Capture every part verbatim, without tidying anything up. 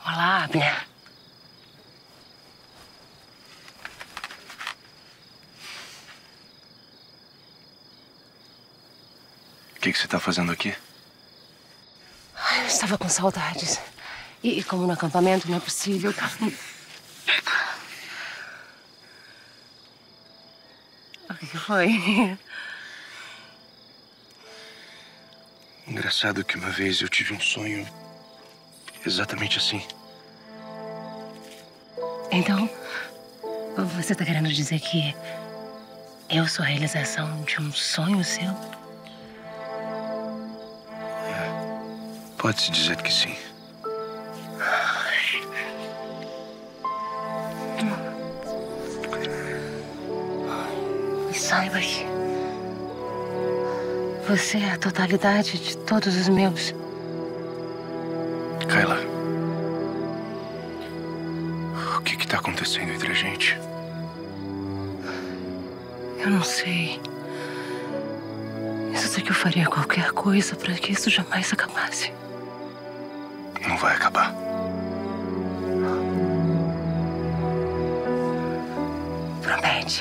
Olá, Abner. O que, que você está fazendo aqui? Ai, eu estava com saudades. E, e como no acampamento não é possível... O que que foi? Engraçado que uma vez eu tive um sonho exatamente assim. Então, você está querendo dizer que eu sou a realização de um sonho seu? Pode-se dizer que sim. E saiba que você é a totalidade de todos os meus. Kayla, o que está acontecendo entre a gente? Eu não sei. Eu só sei que eu faria qualquer coisa para que isso jamais acabasse. Não vai acabar. Promete.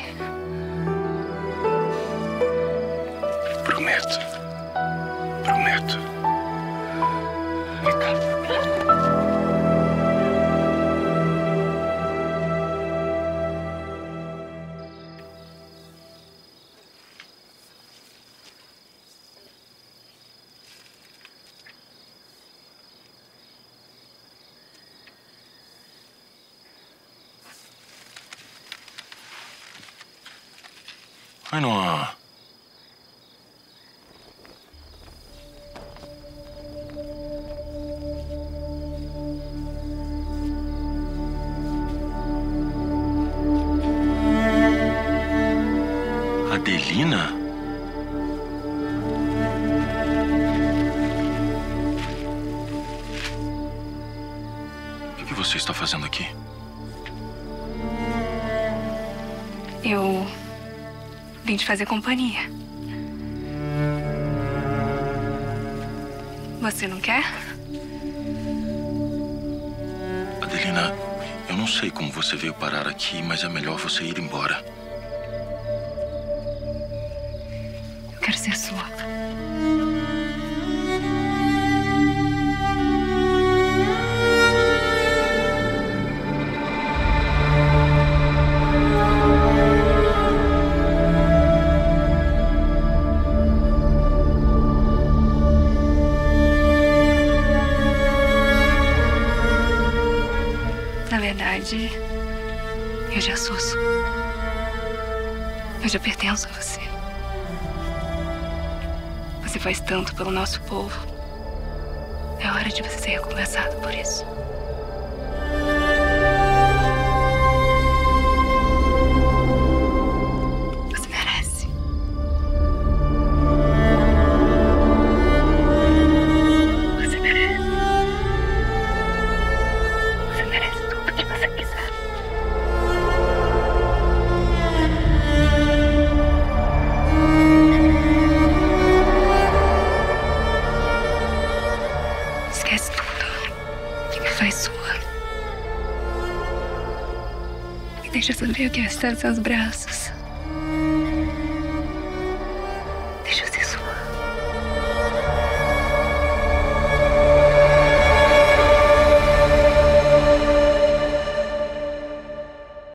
Prometo. Prometo. Vem cá. Ai, não. Adelina? O que você está fazendo aqui? Eu vim te fazer companhia. Você não quer? Adelina, eu não sei como você veio parar aqui, mas é melhor você ir embora. Eu quero ser sua. Na verdade, eu já sou sua. Eu já pertenço a você. Você faz tanto pelo nosso povo. É hora de você ser recompensado por isso. Você merece. Você merece. Você merece tudo que você quiser. Esquece tudo que me faz sua. Me deixa saber o que é estar nos seus braços. Deixa eu ser